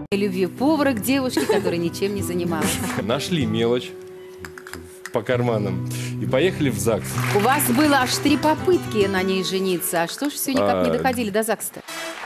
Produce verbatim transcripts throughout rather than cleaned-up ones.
Любви повара к девушке, которая ничем не занималась. Нашли мелочь по карманам и поехали в ЗАГС. У вас было аж три попытки на ней жениться. А что ж все никак не доходили до ЗАГСа-то?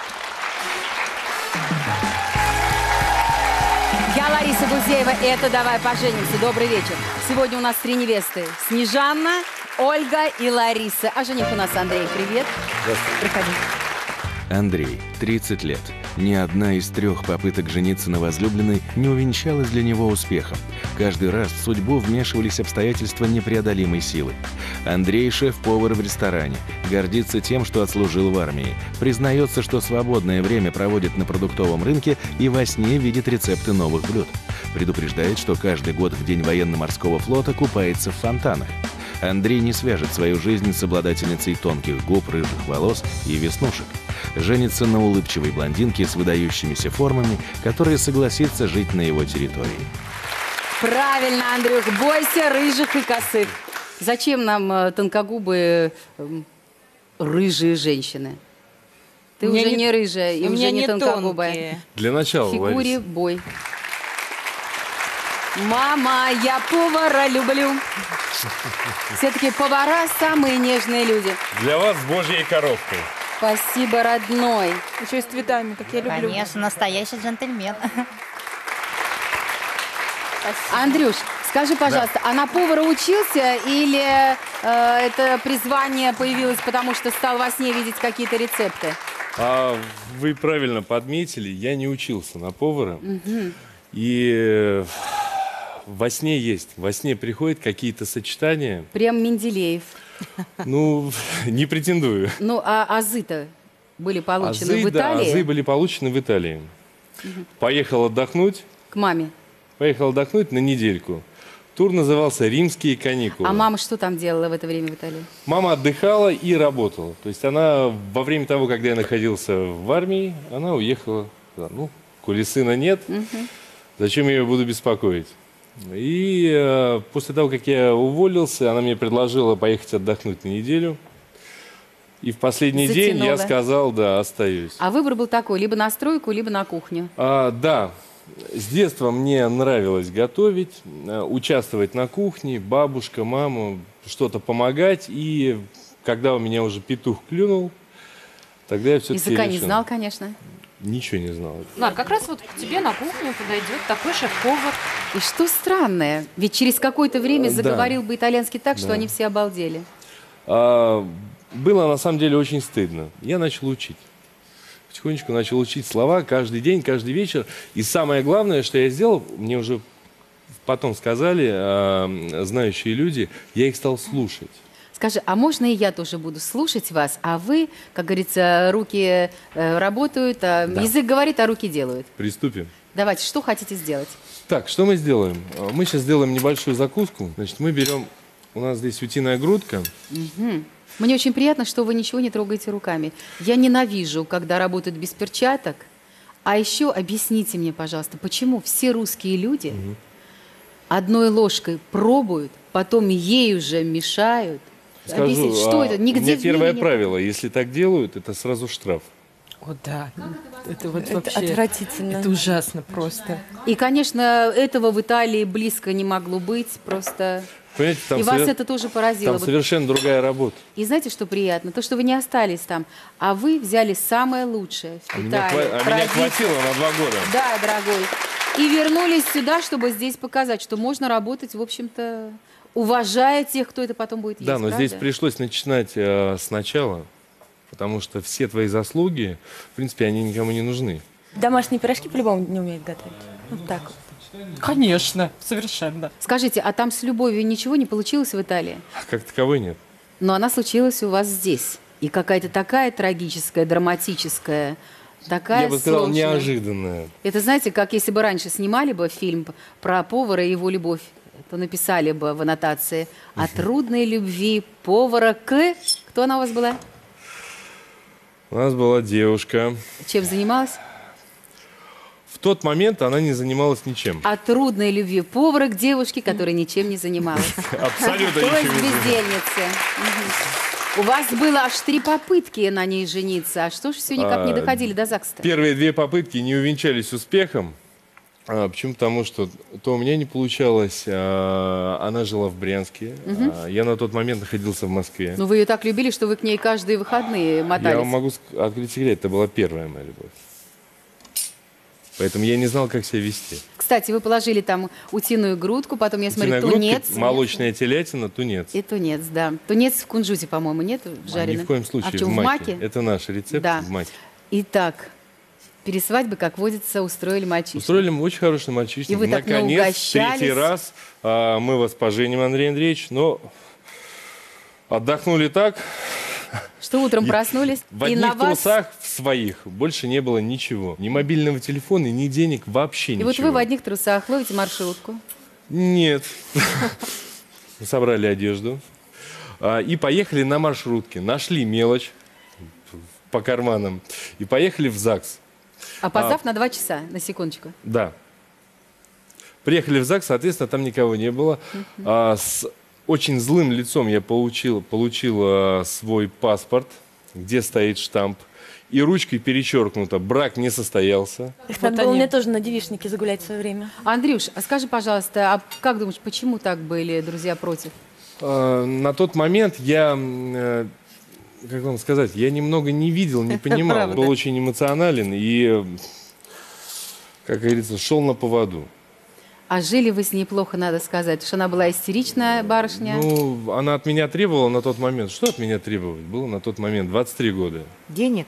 Я Лариса Гузеева, и это «Давай поженимся». Добрый вечер. Сегодня у нас три невесты. Снежанна, Ольга и Лариса. А жених у нас Андрей. Привет. Здравствуйте. Проходи. Андрей, тридцать лет. Ни одна из трех попыток жениться на возлюбленной не увенчалась для него успехом. Каждый раз в судьбу вмешивались обстоятельства непреодолимой силы. Андрей – шеф-повар в ресторане, гордится тем, что отслужил в армии, признается, что свободное время проводит на продуктовом рынке и во сне видит рецепты новых блюд. Предупреждает, что каждый год в День военно-морского флота купается в фонтанах. Андрей не свяжет свою жизнь с обладательницей тонких губ, рыжих волос и веснушек. Женится на улыбчивой блондинке с выдающимися формами, которая согласится жить на его территории. Правильно, Андрюх, бойся рыжих и косых. Зачем нам э, тонкогубые э, рыжие женщины? Ты уже не, не рыжая и уже не тонкогубая. Тонкие. Для начала, В фигуре Лариса. бой. Мама, я повара люблю. Все-таки повара самые нежные люди. Для вас с божьей коровкой. Спасибо, родной. Еще и с цветами, как я люблю. Конечно, настоящий джентльмен. Андрюш, скажи, пожалуйста, а на повара учился или э, это призвание появилось, потому что стал во сне видеть какие-то рецепты? А вы правильно подметили, я не учился на повара. Угу. И э, во сне есть, во сне приходят какие-то сочетания. Прям Менделеев. Ну, не претендую. Ну, а азы-то были получены Азы, в Италии? Да, азы были получены в Италии. Угу. Поехал отдохнуть. К маме? Поехал отдохнуть на недельку. Тур назывался «Римские каникулы». А мама что там делала в это время в Италии? Мама отдыхала и работала. То есть она во время того, когда я находился в армии, она уехала. Ну, коли сына нет, угу. Зачем я ее буду беспокоить? И э, после того, как я уволился, она мне предложила поехать отдохнуть на неделю. И в последний Затянула. день я сказал, да, остаюсь. А выбор был такой, либо на стройку, либо на кухню. А, да, с детства мне нравилось готовить, участвовать на кухне, бабушка, мама, что-то помогать. И когда у меня уже петух клюнул, тогда я все-таки Языка решил. не знал, конечно. Ничего не знал. Лар, как раз вот к тебе на кухню подойдет такой шеф-повар. И что странное, ведь через какое-то время Да. заговорил бы итальянский так, что Да. они все обалдели. А, было на самом деле очень стыдно. Я начал учить. Потихонечку начал учить слова каждый день, каждый вечер. И самое главное, что я сделал, мне уже потом сказали а, знающие люди, я их стал слушать. Скажи, а можно и я тоже буду слушать вас, а вы, как говорится, руки э, работают, а Да. язык говорит, а руки делают. Приступим. Давайте, что хотите сделать? Так, что мы сделаем? Мы сейчас сделаем небольшую закуску. Значит, мы берем, у нас здесь утиная грудка. Угу. Мне очень приятно, что вы ничего не трогаете руками. Я ненавижу, когда работают без перчаток. А еще объясните мне, пожалуйста, почему все русские люди угу. одной ложкой пробуют, потом ей уже мешают. Скажу, Объясните, что а, это? Нигде у меня в первое мире правило, если так делают, это сразу штраф. О, да. Это вот Это вообще... отвратительно. Это ужасно просто. И, конечно, этого в Италии близко не могло быть, просто... Понимаете, там И вас совер... это тоже поразило. Там Вот. совершенно другая работа. И знаете, что приятно? То, что вы не остались там, а вы взяли самое лучшее, А меня, впитали. хва- а меня традиции. хватило на два года. Да, дорогой. И вернулись сюда, чтобы здесь показать, что можно работать, в общем-то, уважая тех, кто это потом будет есть. Да, но правда? здесь пришлось начинать э, сначала, потому что все твои заслуги, в принципе, они никому не нужны. Домашние пирожки по-любому не умеют готовить. Вот так вот. Конечно, совершенно. Скажите, а там с любовью ничего не получилось в Италии? Как таковой нет. Но она случилась у вас здесь. И какая-то такая трагическая, драматическая, такая Я бы сказал, сложная. неожиданная. Это, знаете, как если бы раньше снимали бы фильм про повара и его любовь, то написали бы в аннотации «О трудной любви повара к...» Кто она у вас была? У нас была девушка. Чем занималась? В тот момент она не занималась ничем. О трудной любви повара к девушке, которая ничем не занималась. Абсолютно То есть ничем не занималась. бездельница. Мгм. У вас было аж три попытки на ней жениться. А что ж все никак не А, доходили до ЗАГСа-то? Первые две попытки не увенчались успехом. А, почему? Потому что то у меня не получалось, а, она жила в Брянске, а, я на тот момент находился в Москве. Ну, вы ее так любили, что вы к ней каждые выходные Я мотались. вам могу ск- открыть секрет, это была первая моя любовь. Поэтому я не знал, как себя вести. Кстати, вы положили там утиную грудку, потом, я смотрю, Утиная грудка, тунец. молочная телятина, тунец. И тунец, да. Тунец в кунжуте, по-моему, нет А, жареный? ни в коем случае, А в чем, в маке? Это наш рецепт Да. в маке. Итак, перед свадьбой, как водится, устроили мальчишник. Устроили мы очень хороший мальчишник. И вы так Наконец, наугощались. третий раз а, мы вас поженим, Андрей Андреевич, но отдохнули так. Что утром И проснулись, В и одних на вас... трусах в своих больше не было ничего. Ни мобильного телефона, ни денег, вообще И ничего. вот вы в одних трусах ловите маршрутку. Нет. Собрали одежду. а, И поехали на маршрутке. Нашли мелочь по карманам. И поехали в ЗАГС. Опоздав на два часа, на секундочку. Да. Приехали в ЗАГС, соответственно, там никого не было. А, с очень злым лицом я получил, получил а, свой паспорт, где стоит штамп. И ручкой перечеркнуто: брак не состоялся. Их надо Вот было они. мне тоже на девичнике загулять в свое время. Андрюш, а скажи, пожалуйста, а как думаешь, почему так были друзья против? А, на тот момент я, м, э, как вам сказать, я немного не видел, не понимал. Правда. Был очень эмоционален и, э, как говорится, шел на поводу. А жили вы с ней плохо, надо сказать, что она была истеричная барышня. Ну, она от меня требовала на тот момент. Что от меня требовать? Было на тот момент двадцать три года. Денег?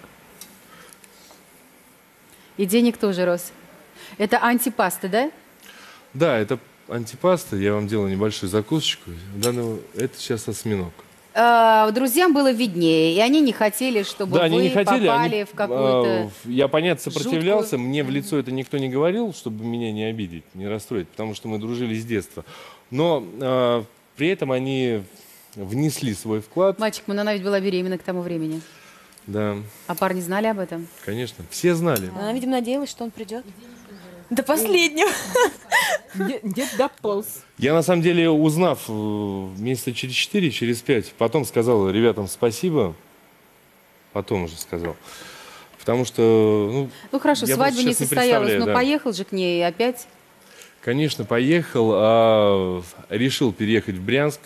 И денег тоже рос. Это антипаста, да? Да, это антипаста. Я вам делаю небольшую закусочку. Данного- Это сейчас осьминог. А, друзьям было виднее, и они не хотели, чтобы Да, вы они не хотели. попали они, в какую-то... а, я, понятно, сопротивлялся. жуткую- Мне в лицо это никто не говорил, чтобы меня не обидеть, не расстроить, потому что мы дружили с детства. Но а, при этом они внесли свой вклад. Мальчик, ну, она ведь была беременна к тому времени. Да, А парни знали об этом? конечно. Все знали. Она, видимо, надеялась, что он придет. До последнего. Де- Дед дополз. Я, на самом деле, узнав э, месяца через четыре, через пять, потом сказал ребятам спасибо. Потом уже сказал. Потому что, ну, Ну хорошо, я свадьба просто не сейчас не состоялась, но представляю, да. поехал же к ней опять. конечно, поехал, а, решил переехать в Брянск.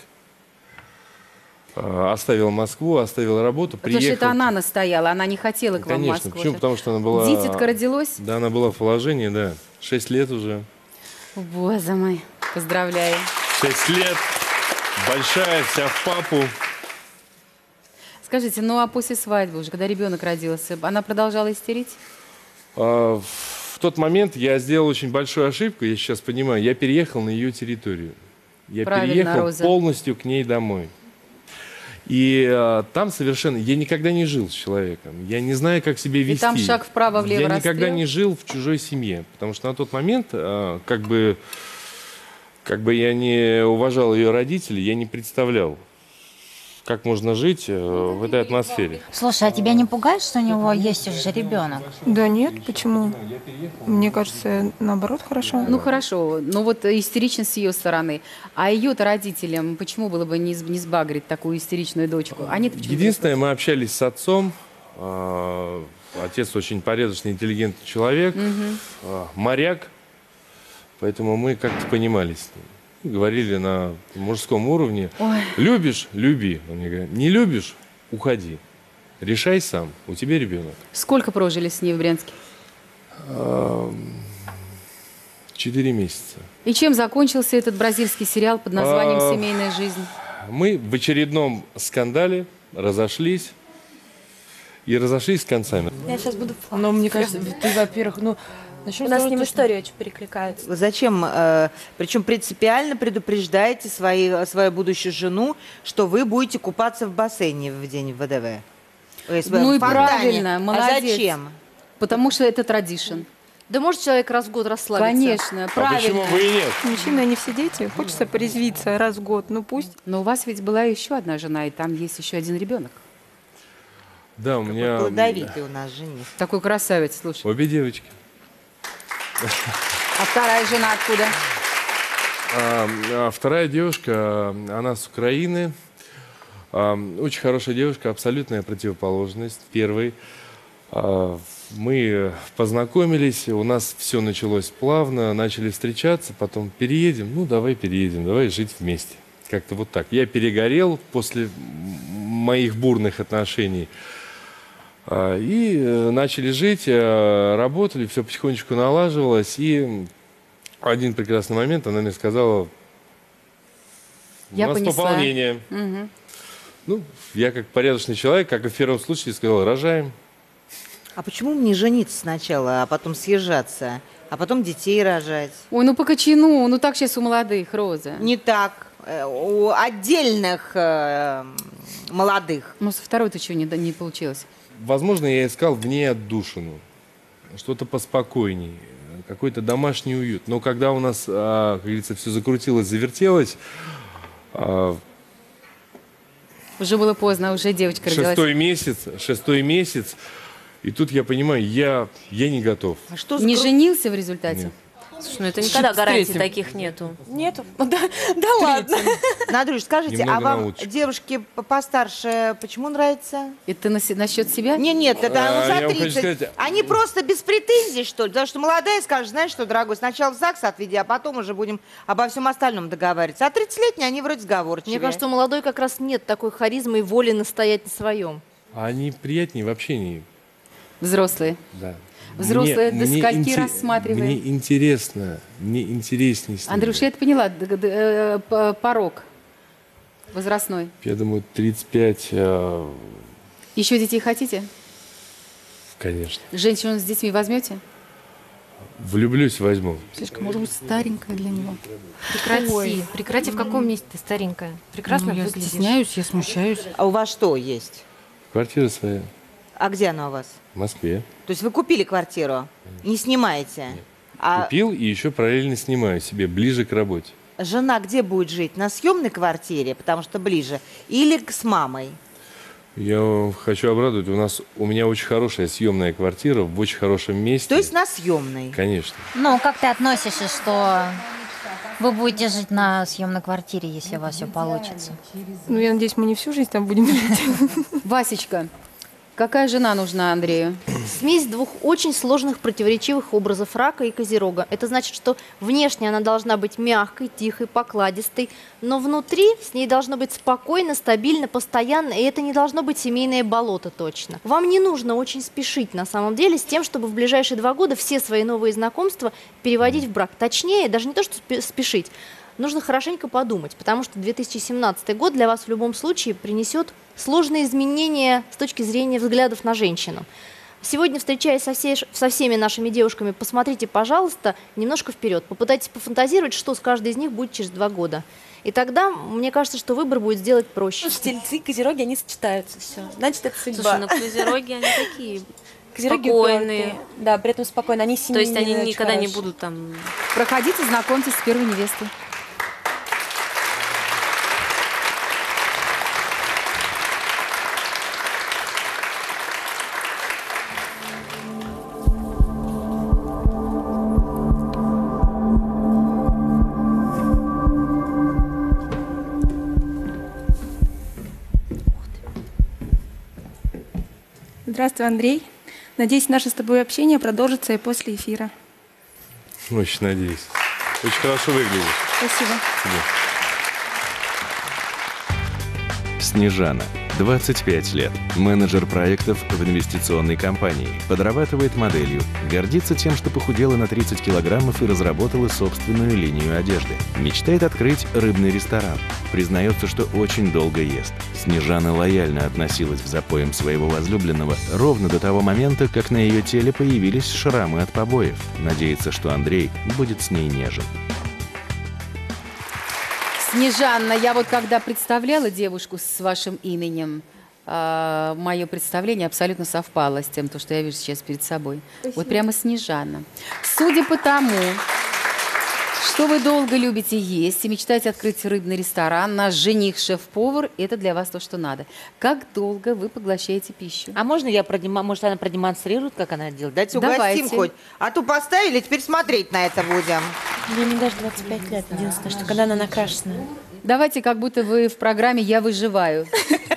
а, Оставил Москву, оставил работу, Потому приехал. что это она настояла, она не хотела к вам в Конечно, Москву. почему? Потому что она была... Дитятка родилось? Да, она была в положении, да. Шесть лет уже. О, боже мой, поздравляю. Шесть лет. Большая, вся в папу. Скажите, ну а после свадьбы уже, когда ребенок родился, она продолжала истерить? А, В тот момент я сделал очень большую ошибку, я сейчас понимаю. Я переехал на ее территорию. Я Правильно, переехал Роза. полностью к ней домой. И а, там совершенно... Я никогда не жил с человеком. Я не знаю, как себя вести. там шаг вправо, влево, Я никогда расстрел? не жил в чужой семье. Потому что на тот момент, а, как бы, как бы я не уважал ее родителей, я не представлял, как можно жить э, в этой атмосфере. Слушай, а тебя не пугает, что у него есть уже ребенок? Да нет, почему? Мне кажется, наоборот, хорошо. Ну хорошо, ну вот истеричность с ее стороны. А ее-то родителям почему было бы не, с- не сбагрить такую истеричную дочку? Они-то почему? Единственное, мы общались с отцом. а, Отец очень порядочный, интеллигентный человек, а, моряк. Поэтому мы как-то понимали с ним. Говорили на мужском уровне. Ой. Любишь – люби. Он мне говорит, не любишь – уходи. Решай сам, у тебя ребенок. Сколько прожили с ней в Брянске? Четыре месяца. И чем закончился этот бразильский сериал под названием А, «Семейная жизнь»? Мы в очередном скандале разошлись. И разошлись с концами. Я сейчас буду плакать. Но мне кажется, ты, во-первых, ну... начнем У с нас того, с ним что- история очень перекликается. Зачем, э, причем принципиально предупреждаете свои, свою будущую жену, что вы будете купаться в бассейне в день ВДВ? То есть Ну в и фонтане. правильно, А молодец. зачем? Потому что это традишн. Да может человек раз в год расслабиться. Конечно, А правильно. почему бы и нет? Мужчины, они все дети, хочется порезвиться раз в год, ну пусть. Но у вас ведь была еще одна жена, и там есть еще один ребенок. Да, у меня Плодовитый у нас жених. Такой красавец, слушай. обе девочки. А вторая жена откуда? А, а вторая девушка, она с Украины. А, очень хорошая девушка, абсолютная противоположность. Первый. А, мы познакомились, у нас все началось плавно, начали встречаться, потом переедем, ну давай переедем, давай жить вместе. Как-то вот так. Я перегорел после моих бурных отношений. А, и начали жить, работали, все потихонечку налаживалось. И один прекрасный момент она мне сказала: Я у нас понесла. пополнение. Мгм. Ну, я как порядочный человек, как и в первом случае, сказал: рожаем. А почему мне жениться сначала, а потом съезжаться, а потом детей рожать? Ой, ну по кочану, ну так сейчас у молодых, Роза. Не так. Э, У отдельных э, молодых. Ну, со второй-то чего не, не получилось? Возможно, я искал в ней отдушину, что-то поспокойней, какой-то домашний уют. Но когда у нас, а, как говорится, все закрутилось, завертелось, а, Уже было поздно, уже девочка родилась. шестой месяц, шестой месяц, и тут я понимаю, я, я не готов. А что за Не кру- женился в результате? Нет. Слушай, ну это никогда Сейчас гарантий встретим. таких нету. Нету? Да, да ладно. Надрюш, скажите, Немного а вам научишь. девушки по- постарше почему нравятся? Это на, се- насчет себя? Не, нет, это А, ну, я за вам хочу тридцать. сказать- Они просто без претензий, что ли? Потому что молодая скажет: знаешь что, дорогой, сначала в ЗАГС отведи, а потом уже будем обо всем остальном договариваться. А тридцатилетние, они вроде сговорчивые. Мне кажется, у молодой как раз нет такой харизмы и воли настоять на своем. А они приятнее в общении. Взрослые. Да. Взрослые до скольки инте- рассматриваем? Мне интересно, мне интереснее с ними. Андрюш, я это поняла. д- д- э, п- порог возрастной. Я думаю, тридцать пять, э, Еще детей хотите? конечно. Женщину с детьми возьмете? Влюблюсь, возьму. Слишком, может быть, старенькая для него. Прекрати. Прекрати, в каком месте ты старенькая? Прекрасно Ну, я выглядишь. стесняюсь, я смущаюсь. А у вас что есть? Квартира своя А где она у вас? в Москве. То есть вы купили квартиру, не снимаете? А Купил и еще параллельно снимаю себе, ближе к работе. жена где будет жить? На съемной квартире, потому что ближе, или к- с мамой? Я хочу обрадовать, у нас, у меня очень хорошая съемная квартира в очень хорошем месте. То есть на съемной? Конечно. Ну, как ты относишься, что вы будете жить на съемной квартире, если у вас все получится? Ну, я надеюсь, мы не всю жизнь там будем жить. Васечка, какая жена нужна Андрею? Смесь двух очень сложных противоречивых образов рака и козерога. Это значит, что внешне она должна быть мягкой, тихой, покладистой, но внутри с ней должно быть спокойно, стабильно, постоянно, и это не должно быть семейное болото точно. Вам не нужно очень спешить на самом деле с тем, чтобы в ближайшие два года все свои новые знакомства переводить в брак. Точнее, даже не то, что спе- спешить, нужно хорошенько подумать, потому что две тысячи семнадцатый год для вас в любом случае принесет сложные изменения с точки зрения взглядов на женщину. Сегодня, встречаясь со, всей- со всеми нашими девушками, посмотрите, пожалуйста, немножко вперед. Попытайтесь пофантазировать, что с каждой из них будет через два года. И тогда, мне кажется, что выбор будет сделать проще. Тельцы и козероги, они сочетаются, все. Значит, это судьба. Слушай, ну козероги, они такие Козероги спокойные. упертые. Да, при этом спокойно. Они То семейные. есть они очень никогда не хорошие. будут там... Проходите, знакомьтесь с первой невестой. Здравствуй, Андрей. Надеюсь, наше с тобой общение продолжится и после эфира. Очень надеюсь. Очень хорошо выглядишь. Спасибо. Снежана, двадцать пять лет, менеджер проектов в инвестиционной компании, подрабатывает моделью, гордится тем, что похудела на тридцать килограммов и разработала собственную линию одежды. Мечтает открыть рыбный ресторан. Признается, что очень долго ест. Снежана лояльно относилась к запоям своего возлюбленного ровно до того момента, как на ее теле появились шрамы от побоев. Надеется, что Андрей будет с ней нежен. Снежанна, я вот когда представляла девушку с вашим именем, а, мое представление абсолютно совпало с тем, то, что я вижу сейчас перед собой. Вот прямо Снежанна. Судя по тому, что вы долго любите есть и мечтаете открыть рыбный ресторан, наш жених шеф-повар, это для вас то, что надо. Как долго вы поглощаете пищу? А можно я продема... может, она продемонстрирует, как она делает? Дайте Давайте. угостим хоть. А то поставили, теперь смотреть на это будем. Ей не даже двадцать пять лет. Единственное, что когда она накрашенная. Давайте, как будто вы в программе «Я выживаю».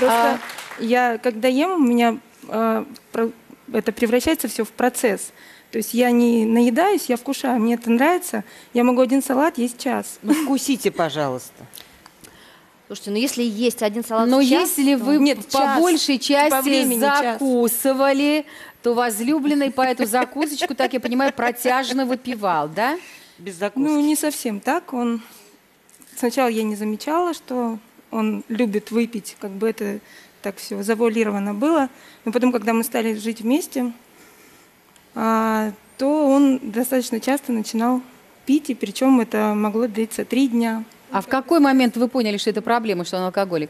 Просто я, когда ем, у меня а, про- это превращается все в процесс. То есть я не наедаюсь, я вкушаю, мне это нравится. Я могу один салат есть час. Ну, вкусите, пожалуйста. Слушайте, ну если есть один салат Но в час, если то- вы Нет, по час. большей части По времени час. закусывали, то возлюбленный по эту закусочку, так я понимаю, протяжно выпивал, да? Без закуски. Ну, не совсем так. Он сначала я не замечала, что он любит выпить, как бы это так все завуалировано было. Но потом, когда мы стали жить вместе, а, то он достаточно часто начинал пить, и причем это могло длиться три дня. А в какой момент вы поняли, что это проблема, что он алкоголик?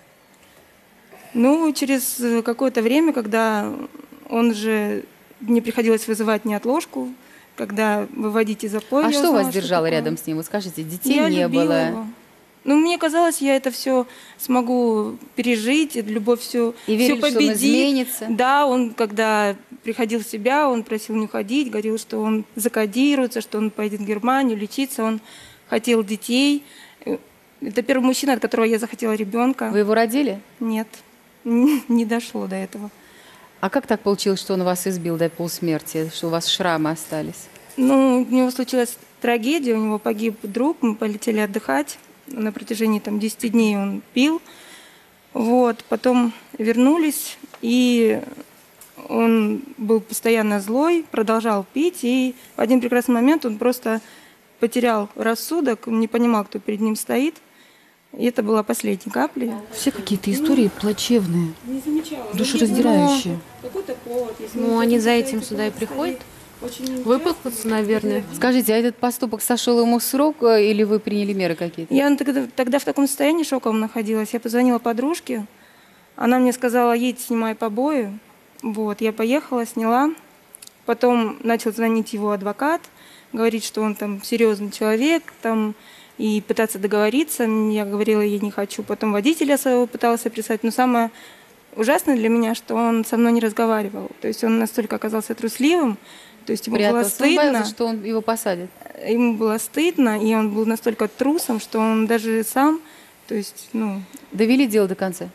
Ну, через э, какое-то время, когда он же не приходилось вызывать неотложку, когда выводить из запоя. А я что узнала, вас держало такое. рядом с ним? Вы скажите, детей Я не любила было. его. Ну, мне казалось, я это все смогу пережить, и любовь все, И все верили, что он победит. изменится? Да, он, когда приходил в себя, он просил не уходить, говорил, что он закодируется, что он поедет в Германию лечиться, он хотел детей. Это первый мужчина, от которого я захотела ребенка. Вы его родили? Нет, не дошло до этого. А как так получилось, что он вас избил до полусмерти, что у вас шрамы остались? Ну, у него случилась трагедия, у него погиб друг, мы полетели отдыхать. На протяжении там десяти дней он пил. Вот, потом вернулись, и он был постоянно злой, продолжал пить, и в один прекрасный момент он просто потерял рассудок, не понимал, кто перед ним стоит. И это была последней каплей. Все какие-то истории плачевные, Не замечала. душераздирающие. Какой-то повод, если Ну, вы они за хотите этим сюда и куда-то приходят. сходить, очень Выплакаться, наверное. Скажите, а этот поступок сошел ему с рук, э, или вы приняли меры какие-то? Я тогда, тогда в таком состоянии шоковом находилась. Я позвонила подружке. Она мне сказала, едь, снимай побои. Вот, я поехала, сняла. Потом начал звонить его адвокат, говорить, что он там серьезный человек, там, и пытаться договориться. Я говорила, я не хочу. Потом водителя своего пыталась описать. Но самое ужасное для меня, что он со мной не разговаривал. То есть он настолько оказался трусливым, то есть ему было Прятался. Он стыдно. боялся, что он его посадит. Ему было стыдно, и он был настолько трусом, что он даже сам, то есть, ну... Довели дело до конца?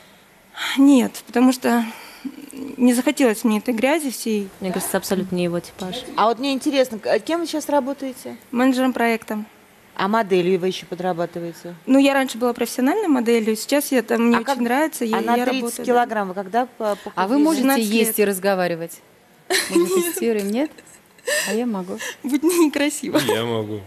Нет, потому что не захотелось мне этой грязи всей. Мне кажется, абсолютно не его типаж. А вот мне интересно, к- кем вы сейчас работаете? Менеджером проекта. А моделью вы еще подрабатываете? Ну, я раньше была профессиональной моделью, сейчас я там, мне А очень как- нравится, я, а на я тридцать работаю. да. килограмм вы когда по- А похудели? вы можете семнадцать лет. есть и разговаривать? Мы же тестируем, нет? А я могу. Будет некрасиво. Я могу.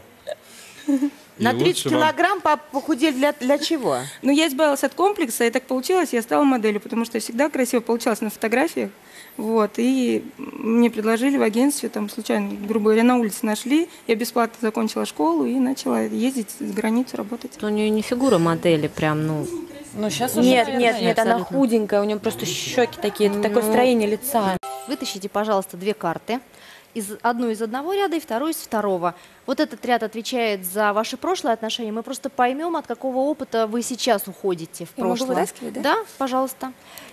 На И тридцать лучше вам- килограмм по- похудели для, для чего? Но я избавилась от комплекса, и так получилось, я стала моделью, потому что всегда красиво получалось на фотографиях. Вот, и мне предложили в агентстве, там, случайно, грубо говоря, на улице нашли. Я бесплатно закончила школу и начала ездить за границу работать. У нее не фигура модели, прям, ну... Ну, сейчас Нет, нет, нет, она абсолютно. худенькая, у нее просто щеки такие, это такое строение лица. Вытащите, пожалуйста, две карты. Из, одну из одного ряда и вторую из второго. Вот этот ряд отвечает за ваши прошлые отношения. Мы просто поймем, от какого опыта вы сейчас уходите в Я могу прошлое. вытаскивать, да? Да, пожалуйста.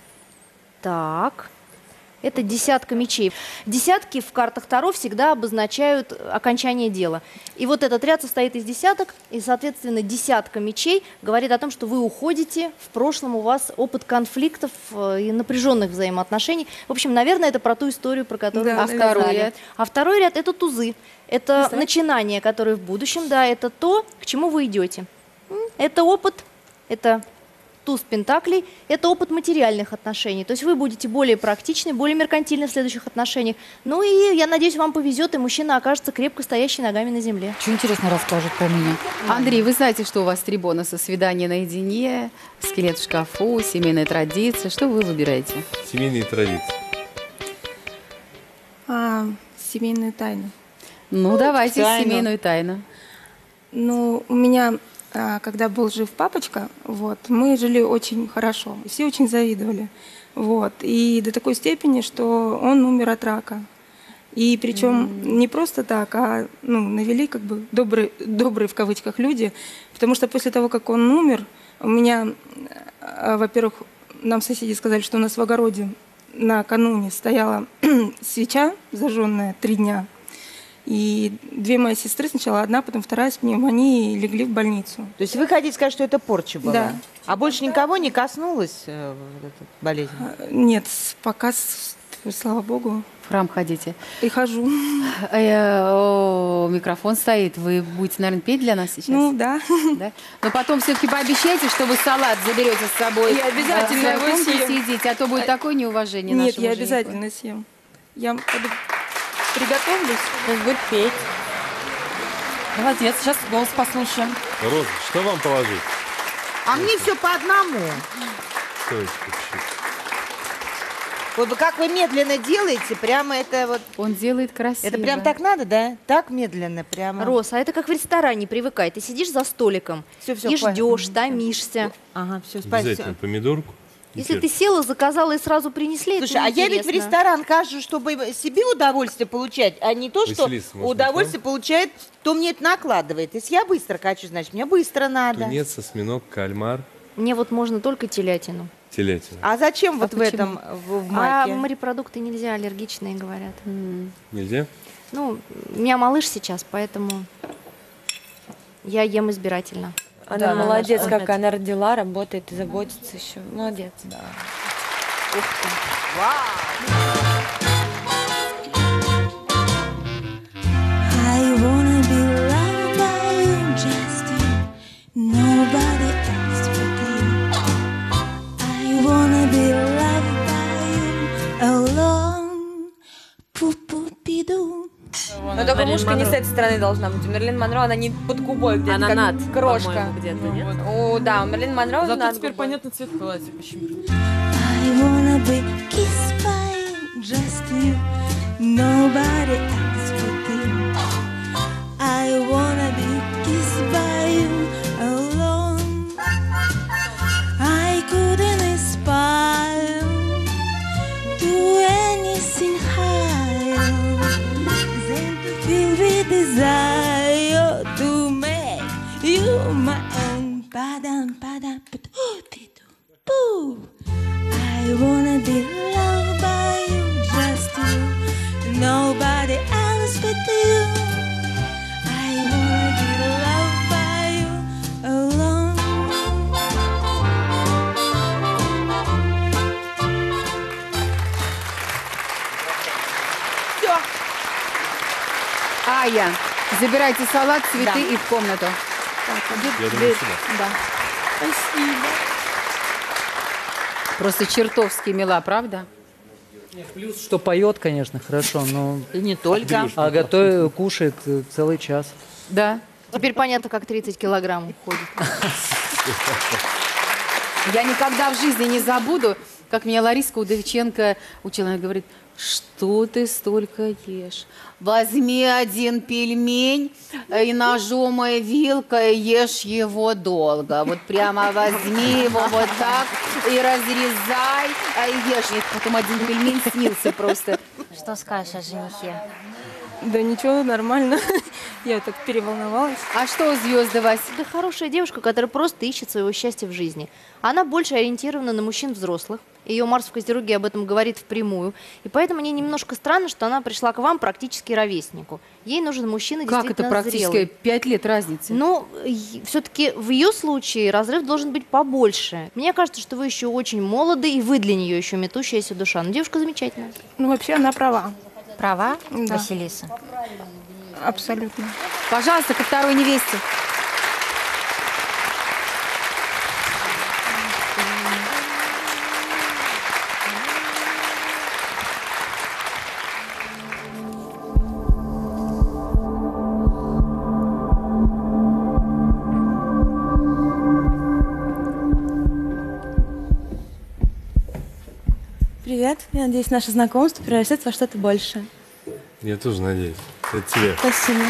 Так. Это десятка мечей. Десятки в картах Таро всегда обозначают окончание дела. И вот этот ряд состоит из десяток, и, соответственно, десятка мечей говорит о том, что вы уходите, в прошлом у вас опыт конфликтов э, и напряженных взаимоотношений. В общем, наверное, это про ту историю, про которую Да, вы наверное. сказали. Второй ряд? А второй ряд – это тузы. Это Представь. начинания, которые в будущем, да, это то, к чему вы идете. М, Это опыт, это туз пентаклей, это опыт материальных отношений. То есть вы будете более практичны, более меркантильны в следующих отношениях. Ну и я надеюсь, вам повезет, и мужчина окажется крепко стоящий ногами на земле. Что интересно расскажет про меня. Андрей, вы знаете, что у вас три бонуса: свидание наедине, скелет в шкафу, семейная традиция. Что вы выбираете? Семейные традиции. А, семейную тайну. Ну, давайте тайну. семейную тайну. Ну, у меня, а, когда был жив папочка, вот, мы жили очень хорошо. и Все очень завидовали. Вот. И до такой степени, что он умер от рака. И причем не просто так, а ну, навели как бы добрые, добрые в кавычках люди. Потому что после того, как он умер, у меня, а, во-первых, нам соседи сказали, что у нас в огороде накануне стояла свеча, зажженная три дня. И две мои сестры, сначала одна, потом вторая с пневмонией, легли в больницу. То есть вы хотите сказать, что это порча была? Да. А больше никого не коснулась э, вот эта болезнь? Нет, пока, с- слава богу, В храм ходите. и хожу. Э, о, микрофон стоит. Вы будете, наверное, петь для нас сейчас? Ну, да. Да? Но потом все-таки пообещайте, что вы салат заберете с собой. Я обязательно э, в свою его комнату съем. съедите, а то будет такое неуважение Нет, нашему я жениху. обязательно съем. Я пойду приготовлюсь. Сейчас будет петь. Молодец, сейчас голос послушаем. Роза, что вам положить? А мне все по одному. Стойте, чуть-чуть. Вот вы как вы медленно делаете, прямо это вот... Он делает красиво. Это прям так надо, да? Так медленно прямо. Рос, а это как в ресторане, привыкай. Ты сидишь за столиком Всё, всё, и хватит. ждешь, томишься. Ага, все, Обязательно спасибо. помидорку. и Если ты перец. села, заказала и сразу принесли, Слушай, это а я ведь в неинтересно. ресторан хожу, чтобы себе удовольствие получать, а не то, что Василиса, может, удовольствие получает, то мне это накладывает. Если я быстро хочу, значит, мне быстро надо. Тунец, осьминог, кальмар, Мне вот можно только телятину. телятина. А зачем вот в почему? этом, в, в А маке? морепродукты нельзя, аллергичные, говорят. Нельзя? Ну, у меня малыш сейчас, поэтому я ем избирательно. Она Да, молодец, она- как она родила, работает и заботится еще. Молодец. Ух ты. I wanna be loved by you, just you, nobody else but you. I wanna be loved by you alone. Пу-пу-пиду. Но только мушка не с этой стороны должна быть. У Мерлин Монро она не под губой где-то, Она как над, крошка. по-моему, где-то, нет? О, да, у Мерлин Монро Зато над теперь губой. понятно цвет платья, почему. I wanna be kissed by you, just you, nobody else but you. I wanna be kissed by you alone. I couldn't aspire to anything higher than to feel with desire to make you my own. Padam, padam, padu, poo. I wanna be loved by you, just you, nobody else but you. I wanna be loved by you alone. Все. Ая, забирайте салат, цветы Да. и в комнату. Я думаю, сюда. Да. Спасибо. Просто чертовски мила, правда? Плюс, что поет, конечно, хорошо, но... И не только. А готовит, кушает э, целый час. Да. Теперь понятно, как тридцать килограмм уходит. Я никогда в жизни не забуду, как меня Лариска Удовиченко учила. Она говорит, что ты столько ешь? Возьми один пельмень и ножом и вилкой ешь его долго. Вот прямо возьми его вот так и разрезай, а и ешь. Мне потом один пельмень снился просто. Что скажешь о женихе? Да ничего, нормально. Я так переволновалась. А что у звезды, Вась? Это хорошая девушка, которая просто ищет своего счастья в жизни. Она больше ориентирована на мужчин взрослых. Ее Марс в Козероге об этом говорит впрямую. И поэтому мне немножко странно, что она пришла к вам практически ровеснику. Ей нужен мужчина Как это действительно практически? зрелый. Пять лет разницы. Ну, все-таки в ее случае разрыв должен быть побольше. Мне кажется, что вы еще очень молоды, и вы для нее еще метущаяся душа. Но девушка замечательная. Ну, вообще она права. Права, Да. Василиса? Абсолютно. Пожалуйста, ко второй невесте. Привет, я надеюсь, наше знакомство превратится во что-то большее. Я тоже надеюсь. Это тебе. Спасибо.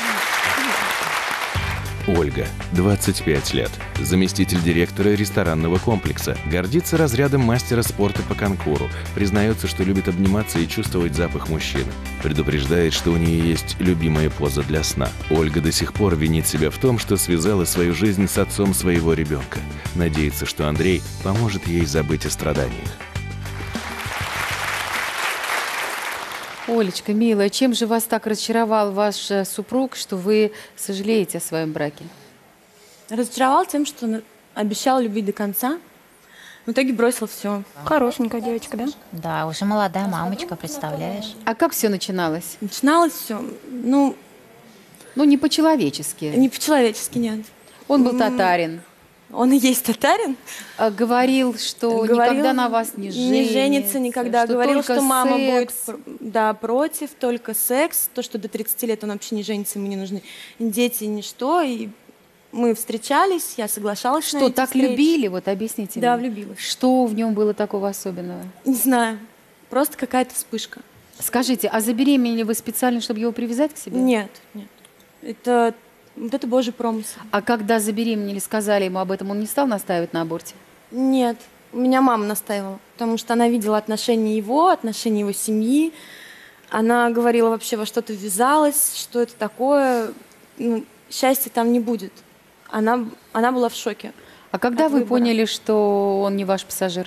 Ольга, двадцать пять лет, заместитель директора ресторанного комплекса, гордится разрядом мастера спорта по конкуру, признается, что любит обниматься и чувствовать запах мужчины, предупреждает, что у нее есть любимая поза для сна. Ольга до сих пор винит себя в том, что связала свою жизнь с отцом своего ребенка, надеется, что Андрей поможет ей забыть о страданиях. Олечка, милая, чем же вас так разочаровал ваш э, супруг, что вы сожалеете о своем браке? Разочаровал тем, что он обещал любить до конца. В итоге бросил все. Хорошенькая девочка, да? Да, уже молодая мамочка, представляешь? А как все начиналось? Начиналось все, ну... Ну, не по-человечески. Не по-человечески, нет. Он был татарин. Он и есть татарин. А говорил, что Говорил, никогда на вас не женится. Не женится никогда. Что Говорил, только что мама секс. будет да, против, только секс. То, что до тридцати лет он вообще не женится, ему не нужны дети, ничто. И мы встречались, я соглашалась Что, на эти так встречи. любили? Вот объясните Да, мне. влюбилась. Что в нем было такого особенного? Не знаю. Просто какая-то вспышка. Скажите, а забеременели вы специально, чтобы его привязать к себе? Нет, нет. Это, вот это Божий промысел. А когда забеременели, сказали ему об этом, он не стал настаивать на аборте? Нет, у меня мама настаивала, потому что она видела отношения его, отношения его семьи. Она говорила вообще, во что ты ввязалась, что это такое, ну, счастья там не будет. Она, она была в шоке. А когда от вы выбора. поняли, что он не ваш пассажир?